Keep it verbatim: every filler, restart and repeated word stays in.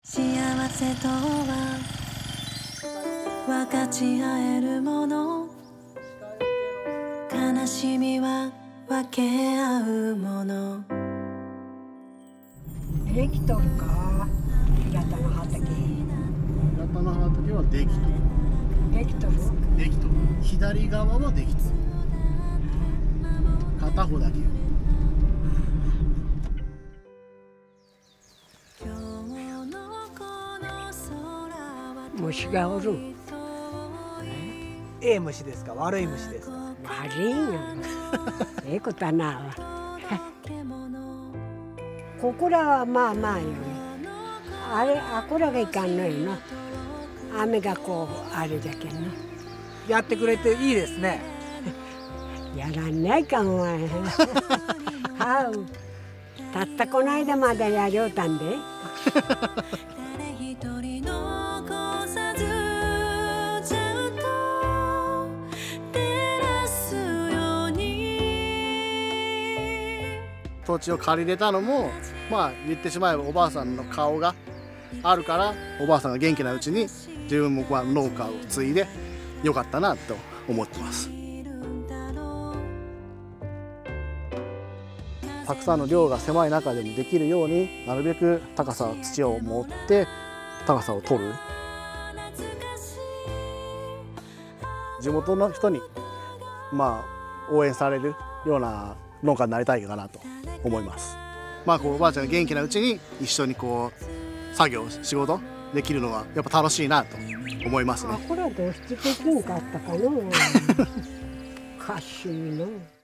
幸せとは分かち合えるもの、悲しみは分け合うもの。 できとるか、平田の畑。 平田の畑はできとる。 できとる。 できとる。左側はできとる。片方だけ。 虫がおる。 ええ虫ですか、悪い虫ですか。 悪いよ。ええことはな。ここらはまあまあよね。あれ、あこらがいかんのよな。雨がこうあれじゃけんな。 やってくれていいですね。 やらんないかお前。はう。たったこの間までやりょうたんで。 土地を借りれたのも、まあ言ってしまえばおばあさんの顔があるから、おばあさんが元気なうちに自分もまあ農家を継いでよかったなと思ってます。たくさんの量が狭い中でもできるように、なるべく高さ土を持って高さを取る。地元の人にまあ応援されるような農家になりたいかなと思います。まあこうおばあちゃんが元気なうちに一緒にこう作業仕事できるのはやっぱ楽しいなと思いますね。 あこれはどうしてできんかったかの。かしいの。